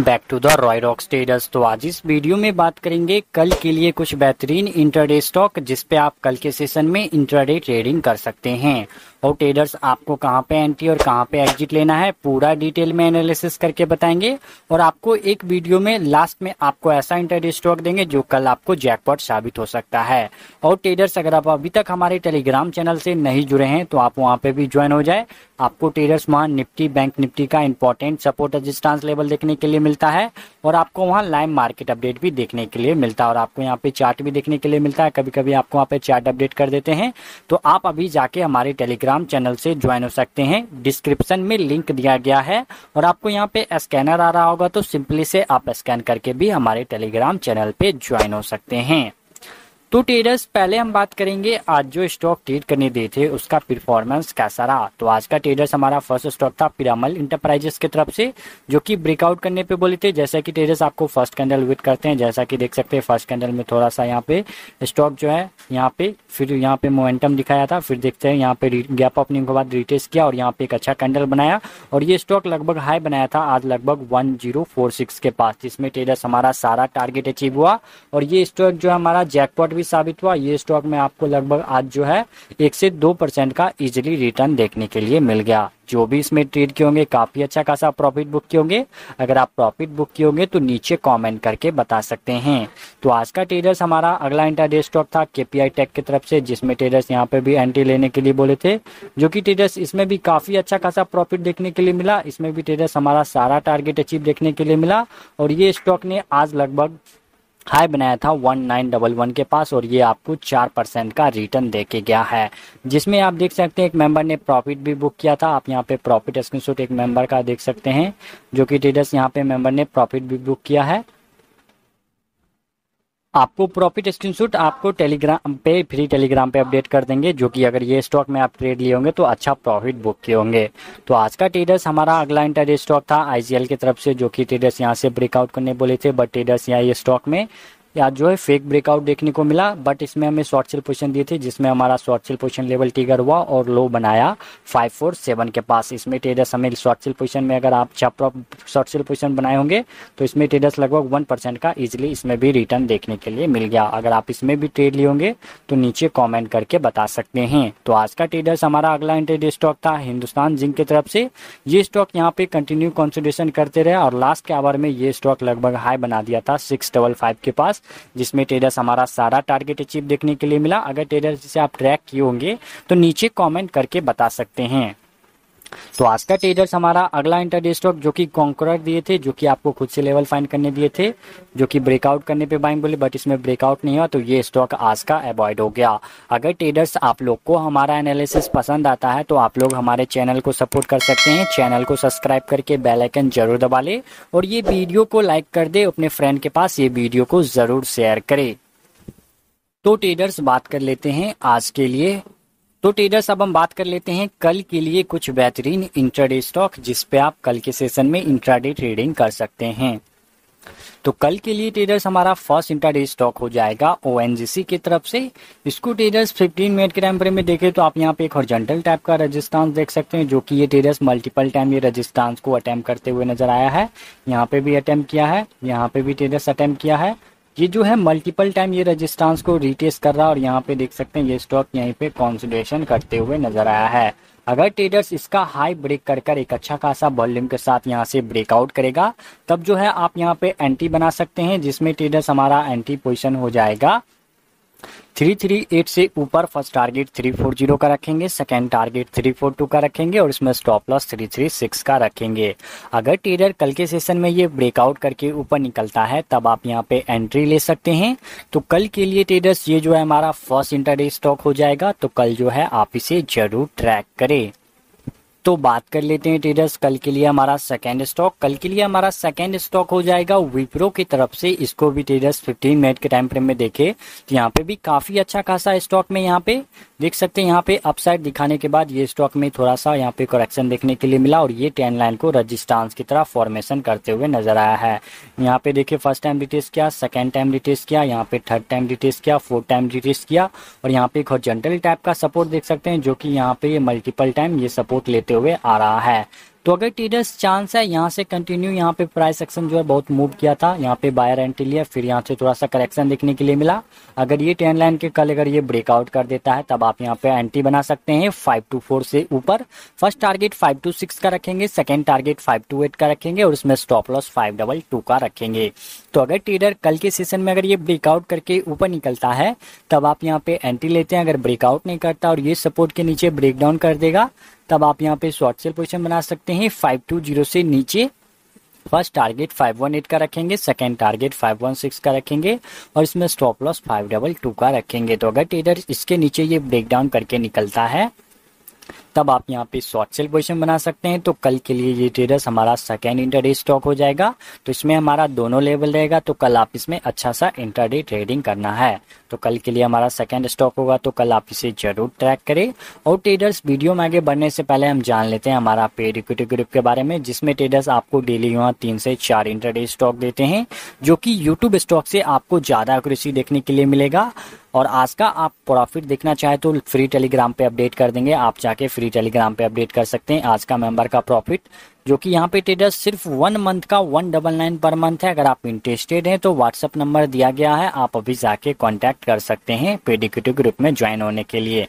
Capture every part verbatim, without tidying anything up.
Back to the रॉयरॉक्स traders. तो आज इस वीडियो में बात करेंगे कल के लिए कुछ बेहतरीन इंट्राडे स्टॉक जिस पे आप कल के सेशन में इंट्राडे ट्रेडिंग कर सकते हैं। और ट्रेडर्स आपको कहां पे एंट्री और कहां पे एग्जिट लेना है पूरा डिटेल में एनालिसिस करके बताएंगे। और आपको एक वीडियो में लास्ट में आपको ऐसा इंट्राडे स्टॉक देंगे जो कल आपको जैकपॉट साबित हो सकता है। और ट्रेडर्स अगर आप अभी तक हमारे टेलीग्राम चैनल से नहीं जुड़े हैं तो आप वहां पे भी ज्वाइन हो जाए। आपको ट्रेडर्स वहां निफ्टी बैंक निफ्टी का इंपॉर्टेंट सपोर्ट रेजिस्टेंस लेवल देखने के लिए मिलता है और आपको वहां लाइव मार्केट अपडेट भी देखने के लिए मिलता है और आपको यहाँ पे चार्ट भी देखने के लिए मिलता है। कभी कभी आपको वहाँ पे चार्ट अपडेट कर देते हैं तो आप अभी जाके हमारे टेलीग्राम चैनल से ज्वाइन हो सकते हैं। डिस्क्रिप्शन में लिंक दिया गया है और आपको यहाँ पे स्कैनर आ रहा होगा तो सिंपली से आप स्कैन करके भी हमारे टेलीग्राम चैनल पे ज्वाइन हो सकते हैं। तो ट्रेडर्स पहले हम बात करेंगे आज जो स्टॉक ट्रेड करने दिए थे उसका परफॉर्मेंस कैसा रहा। तो आज का ट्रेडर्स हमारा फर्स्ट स्टॉक था पिरामल इंटरप्राइजेस की तरफ से जो कि ब्रेकआउट करने पे बोले थे। जैसा कि ट्रेडर्स आपको फर्स्ट कैंडल वेट करते हैं, जैसा कि देख सकते हैं फर्स्ट कैंडल में थोड़ा सा यहाँ पे स्टॉक जो है यहाँ पे फिर यहाँ पे मोमेंटम दिखाया था, फिर देखते हैं यहाँ पे गैप ओपनिंग के बाद रिटेस्ट किया और यहाँ पे एक अच्छा कैंडल बनाया और ये स्टॉक लगभग हाई बनाया था आज लगभग वन जीरो फोर सिक्स के पास, जिसमें ट्रेडर्स हमारा सारा टारगेट अचीव हुआ और ये स्टॉक जो है हमारा जैकपॉट भी साबित हुआ। ये स्टॉक में आपको लगभग आज जो है एक से दो परसेंट का इजीली रिटर्न देखने के लिए मिल गया। जो भी इसमें ट्रेड किए होंगे काफी अच्छा खासा प्रॉफिट बुक किए होंगे। अगर आप प्रॉफिट बुक किए होंगे तो नीचे कमेंट करके बता सकते हैं। तो आज का ट्रेडर्स हमारा अगला इंट्राडे स्टॉक था केपीआई टेक की तरफ से, जिसमें ट्रेडर्स यहाँ पे भी एंट्री लेने के लिए बोले थे, जो कि ट्रेडर्स इसमें भी काफी अच्छा खासा प्रॉफिट देखने के लिए मिला। इसमें भी ट्रेडर्स हमारा सारा टारगेट अचीव देखने के लिए मिला और ये स्टॉक ने आज लगभग हाई बनाया था वन नाइन वन वन के पास और ये आपको चार परसेंट का रिटर्न देके गया है, जिसमें आप देख सकते हैं एक मेंबर ने प्रॉफिट भी बुक किया था। आप यहाँ पे प्रॉफिट स्क्रीनशॉट एक मेंबर का देख सकते हैं जो कि ट्रेडर्स यहाँ पे मेंबर ने प्रॉफिट भी बुक किया है। आपको प्रॉफिट स्क्रीनशॉट आपको टेलीग्राम पे फ्री टेलीग्राम पे अपडेट कर देंगे, जो कि अगर ये स्टॉक में आप ट्रेड लिए होंगे तो अच्छा प्रॉफिट बुक किए होंगे। तो आज का ट्रेडर्स हमारा अगला इंट्राडे स्टॉक था आईजीएल की तरफ से, जो कि ट्रेडर्स यहाँ से ब्रेकआउट करने बोले थे, बट ट्रेडर्स यहाँ ये स्टॉक में या जो है फेक ब्रेकआउट देखने को मिला। बट इसमें हमें शॉर्ट सेल पोजीशन दी थी, जिसमें हमारा short sell position level trigger हुआ और लो बनाया फाइव फोर सेवन के पास। इसमें ट्रेडर्स हमें शॉर्ट सेल पोजीशन में अगर आप शॉर्ट सेल पोजीशन बनाए होंगे तो इसमें ट्रेडर्स लगभग वन परसेंट का इजीली इसमें भी रिटर्न देखने के लिए मिल गया। अगर आप इसमें भी ट्रेड लिए होंगे तो नीचे कॉमेंट करके बता सकते हैं। तो आज का ट्रेडर्स हमारा अगला इंट्राडे स्टॉक था हिंदुस्तान जिंक की तरफ से। ये स्टॉक यहाँ पे कंटिन्यू कंसोलिडेशन करते रहे और लास्ट के आवर में ये स्टॉक लगभग हाई बना दिया था सिक्स डबल फाइव के पास, जिसमें ट्रेडर्स हमारा सारा टारगेट अचीव देखने के लिए मिला। अगर ट्रेडर्स जिसे आप ट्रैक किए होंगे तो नीचे कमेंट करके बता सकते हैं। तो आज का ट्रेडर्स हमारा अगला इंट्राडे स्टॉक जो कि कॉन्करर दिए थे, जो कि आपको खुद से लेवल फाइंड करने दिए थे, जो कि ब्रेकआउट करने पे बाइंग बोले, बट इसमें ब्रेकआउट नहीं हुआ तो ये स्टॉक आज का अवॉइड हो गया। अगर ट्रेडर्स आप लोग को हमारा एनालिसिस पसंद आता है तो आप लोग हमारे चैनल को सपोर्ट कर सकते हैं। चैनल को सब्सक्राइब करके बेल आइकन जरूर दबा ले और ये वीडियो को लाइक कर दे, अपने फ्रेंड के पास ये वीडियो को जरूर शेयर करे। तो ट्रेडर्स बात कर लेते हैं आज के लिए तो ट्रेडर्स अब हम बात कर लेते हैं कल के लिए कुछ बेहतरीन इंट्राडे स्टॉक जिस पे आप कल के सेशन में इंट्राडे ट्रेडिंग कर सकते हैं। तो कल के लिए ट्रेडर्स हमारा फर्स्ट इंट्राडे स्टॉक हो जाएगा ओएनजीसी की तरफ से। इसको ट्रेडर्स फिफ्टीन मिनट के टाइम फ्रेम में देखें तो आप यहाँ पे एक हॉरिजॉन्टल टाइप का रेजिस्टेंस देख सकते हैं, जो कि ये ट्रेडर्स मल्टीपल टाइम ये रेजिस्टेंस को अटेम्प्ट करते हुए नजर आया है। यहाँ पे भी अटेम्प्ट किया है, यहाँ पे भी ट्रेडर्स अटेम्प्ट किया है। ये जो है मल्टीपल टाइम ये रेजिस्टेंस को रीटेस्ट कर रहा है और यहाँ पे देख सकते हैं ये स्टॉक यहीं पे कंसोलिडेशन करते हुए नजर आया है। अगर ट्रेडर्स इसका हाई ब्रेक कर कर एक अच्छा खासा वॉल्यूम के साथ यहाँ से ब्रेकआउट करेगा तब जो है आप यहाँ पे एंट्री बना सकते हैं, जिसमें ट्रेडर्स हमारा एंट्री पोजीशन हो जाएगा थ्री थ्री एट से ऊपर। First target three four zero का रखेंगे, second target three four two का रखेंगे और इसमें stop loss three three six का रखेंगे। अगर ट्रेडर कल के सेशन में ये ब्रेकआउट करके ऊपर निकलता है तब आप यहाँ पे एंट्री ले सकते हैं। तो कल के लिए ट्रेडर्स ये जो है हमारा फर्स्ट इंट्राडे स्टॉक हो जाएगा, तो कल जो है आप इसे जरूर ट्रैक करें। तो बात कर लेते हैं ट्रेडर्स कल के लिए हमारा सेकंड स्टॉक। कल के लिए हमारा सेकंड स्टॉक हो जाएगा विप्रो की तरफ से। इसको भी ट्रेडर्स फिफ्टीन मिनट के टाइम फ्रेम में देखे तो यहाँ पे भी काफी अच्छा खासा स्टॉक में यहाँ पे देख सकते हैं यहाँ पे अपसाइड दिखाने के बाद ये स्टॉक में थोड़ा सा यहाँ पे करेक्शन देखने के लिए मिला और ये ट्रेंड लाइन को रेजिस्टेंस की तरह फॉर्मेशन करते हुए नजर आया है। यहाँ पे देखिए फर्स्ट टाइम रिटेस्ट किया, सेकंड टाइम रिटेस्ट किया, यहाँ पे थर्ड टाइम रिटेस्ट किया, फोर्थ टाइम रिटेस्ट किया और यहाँ पे एक हॉरिजॉन्टल टाइप का सपोर्ट देख सकते हैं, जो कि यहाँ पे ये मल्टीपल टाइम ये सपोर्ट लेते हुए आ रहा है। तो अगर ट्रेडर्स चांस है यहाँ से कंटिन्यू, यहाँ पे प्राइस एक्शन जो है बहुत मूव किया था, यहाँ पे बायर एंट्री लिया, फिर यहाँ से थोड़ा सा करेक्शन देखने के लिए मिला। अगर ये ट्रेंड लाइन के कल अगर ये ब्रेकआउट कर देता है तब आप यहाँ पे एंट्री बना सकते हैं फाइव टू फोर से ऊपर। First target five two six का रखेंगे, second target five two eight का रखेंगे और उसमें stop loss five double two का रखेंगे। तो अगर ट्रेडर कल के सेशन में अगर ये ब्रेकआउट करके ऊपर निकलता है तब आप यहाँ पे एंट्री लेते हैं। अगर ब्रेकआउट नहीं करता और ये सपोर्ट के नीचे ब्रेकडाउन कर देगा तब आप यहाँ पे शॉर्ट सेल पोजीशन बना सकते हैं फाइव टू जीरो से नीचे। First target five one eight का रखेंगे, second target five one six का रखेंगे और इसमें stop loss five double two का रखेंगे। तो अगर ट्रेडर इसके नीचे ये ब्रेकडाउन करके निकलता है तब आप यहाँ पे शॉर्ट सेल पोजीशन बना सकते हैं। तो कल के लिए ये ट्रेडर्स हमारा सेकेंड इंटरडे स्टॉक हो जाएगा। तो इसमें हमारा दोनों लेवल रहेगा, तो कल आप इसमें अच्छा सा इंटरडे ट्रेडिंग करना है। तो कल के लिए हमारा सेकेंड स्टॉक होगा, तो कल आप इसे जरूर ट्रैक करें। और ट्रेडर्स वीडियो में आगे बढ़ने से पहले हम जान लेते हैं हमारा पेड इक्विटी ग्रुप के बारे में, जिसमें ट्रेडर्स आपको डेली यहाँ तीन से चार इंटरडे स्टॉक देते हैं, जो कि यूट्यूब स्टॉक से आपको ज्यादा एक्यूरेसी देखने के लिए मिलेगा। और आज का आप प्रॉफिट देखना चाहे तो फ्री टेलीग्राम पे अपडेट कर देंगे, आप जाके फ्री टेलीग्राम पे अपडेट कर सकते हैं आज का मेंबर का प्रॉफिट, जो कि यहाँ पे ट्रेडर्स सिर्फ वन मंथ का one double nine per month है। अगर आप इंटरेस्टेड हैं तो व्हाट्सएप नंबर दिया गया है, आप अभी जाके कांटेक्ट कर सकते हैं पेड इक्विटी ग्रुप में ज्वाइन होने के लिए।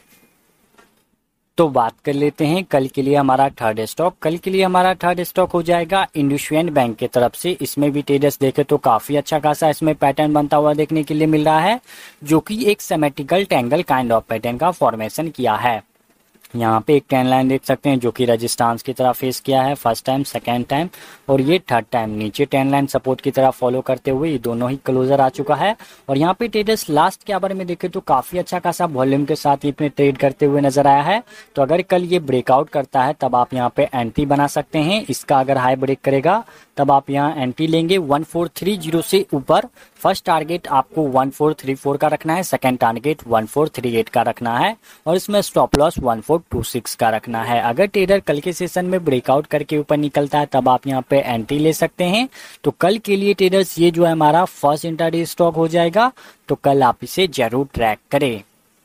तो बात कर लेते हैं कल के लिए हमारा थर्ड स्टॉक। कल के लिए हमारा थर्ड स्टॉक हो जाएगा इंडसइंड बैंक की तरफ से। इसमें भी ट्रेडर्स देखे तो काफी अच्छा खासा इसमें पैटर्न बनता हुआ देखने के लिए मिल रहा है, जो कि एक symmetrical triangle kind of pattern का फॉर्मेशन किया है। यहाँ पे एक ट्रेंड लाइन देख सकते हैं जो कि रेजिस्टेंस की तरह फेस किया है फर्स्ट टाइम, सेकेंड टाइम और ये थर्ड टाइम नीचे ट्रेंड लाइन सपोर्ट की तरह फॉलो करते हुए ये दोनों ही क्लोजर आ चुका है। और यहाँ पे ट्रेडर्स लास्ट के आवर में देखे तो काफी अच्छा खासा वॉल्यूम के साथ इसमें ट्रेड करते हुए नजर आया है। तो अगर कल ये ब्रेकआउट करता है तब आप यहाँ पे एंट्री बना सकते हैं। इसका अगर हाई ब्रेक करेगा तब आप यहाँ एंट्री लेंगे वन फोर थ्री जीरो से ऊपर। फर्स्ट टारगेट आपको वन फोर थ्री फोर का रखना है, second target one four three eight का रखना है और इसमें stop loss one four two six का रखना है। अगर ट्रेडर कल के सेशन में ब्रेकआउट करके ऊपर निकलता है तब आप यहाँ पे एंट्री ले सकते हैं। तो कल के लिए ट्रेडर्स ये जो है हमारा फर्स्ट इंटरडे स्टॉक हो जाएगा, तो कल आप इसे जरूर ट्रैक करें।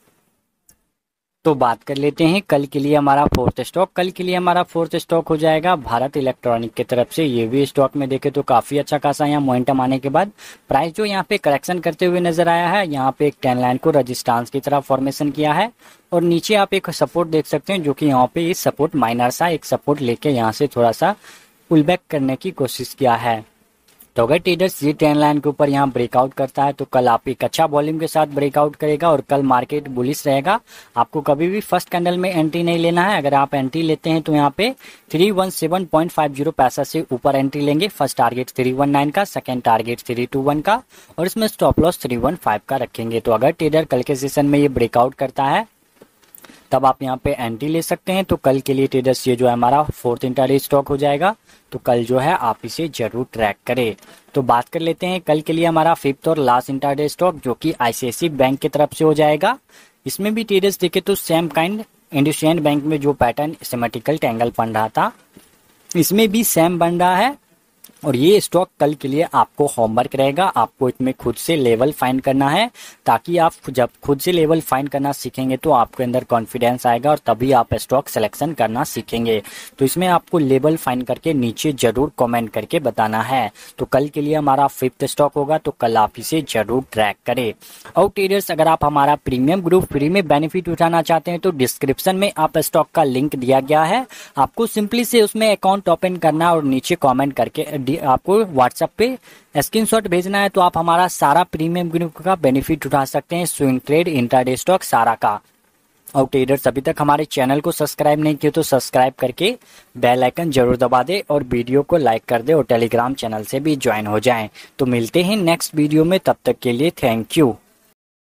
तो बात कर लेते हैं कल के लिए हमारा फोर्थ स्टॉक। कल के लिए हमारा फोर्थ स्टॉक हो जाएगा भारत इलेक्ट्रॉनिक की तरफ से। ये भी स्टॉक में देखे तो काफी अच्छा खासा यहाँ मोमेंटम आने के बाद प्राइस जो यहाँ पे करेक्शन करते हुए नजर आया है। यहाँ पे एक ट्रेंड लाइन को रेजिस्टेंस की तरह फॉर्मेशन किया है और नीचे आप एक सपोर्ट देख सकते हैं, जो कि यहाँ पे इस सपोर्ट माइनर सा एक सपोर्ट लेके यहाँ से थोड़ा सा पुल बैक करने की कोशिश किया है। तो अगर ट्रेडर्स ये ट्रेंड लाइन के ऊपर यहाँ ब्रेकआउट करता है तो कल आप एक अच्छा वॉल्यूम के साथ ब्रेकआउट करेगा और कल मार्केट बुलिश रहेगा। आपको कभी भी फर्स्ट कैंडल में एंट्री नहीं लेना है। अगर आप एंट्री लेते हैं तो यहाँ पे three one seven point five zero पैसा से ऊपर एंट्री लेंगे। First target three one nine का, second target three two one का और इसमें stop loss three one five का रखेंगे। तो अगर ट्रेडर कल के सेशन में ये ब्रेकआउट करता है तब आप यहाँ पे एंट्री ले सकते हैं। तो कल के लिए ट्रेडर्स ये जो है हमारा फोर्थ इंटरडे स्टॉक हो जाएगा, तो कल जो है आप इसे जरूर ट्रैक करें। तो बात कर लेते हैं कल के लिए हमारा फिफ्थ और लास्ट इंटरडे स्टॉक, जो कि आईसीआईसीआई बैंक की तरफ से हो जाएगा। इसमें भी ट्रेडर्स देखे तो सेम काइंड इंडसइंड बैंक में जो पैटर्न सिमेट्रिकल ट्रायंगल बन रहा था, इसमें भी सेम बन रहा है। और ये स्टॉक कल के लिए आपको होमवर्क रहेगा, आपको इसमें खुद से लेवल फाइंड करना है, ताकि आप जब खुद से लेवल फाइंड करना सीखेंगे तो आपके अंदर कॉन्फिडेंस आएगा और तभी आप स्टॉक सिलेक्शन करना सीखेंगे। तो इसमें आपको लेवल फाइंड करके नीचे जरूर कमेंट करके बताना है। तो कल के लिए हमारा फिफ्थ स्टॉक होगा, तो कल आप इसे जरूर ट्रैक करें। और ट्रेडर्स अगर आप हमारा प्रीमियम ग्रुप फ्री में बेनिफिट उठाना चाहते हैं तो डिस्क्रिप्शन में आप स्टॉक का लिंक दिया गया है, आपको सिंपली से उसमें अकाउंट ओपन करना और नीचे कॉमेंट करके आपको व्हाट्सएप पे स्क्रीनशॉट भेजना है। तो आप हमारा सारा प्रीमियम ग्रुप का बेनिफिट उठा सकते हैं, स्विंग ट्रेड, इंट्राडे स्टॉक सारा का। और ट्रेडर्स अभी तक हमारे चैनल को सब्सक्राइब नहीं किया तो सब्सक्राइब करके बेल आइकन जरूर दबा दे और वीडियो को लाइक कर दे और टेलीग्राम चैनल से भी ज्वाइन हो जाएं। तो मिलते हैं नेक्स्ट वीडियो में, तब तक के लिए थैंक यू।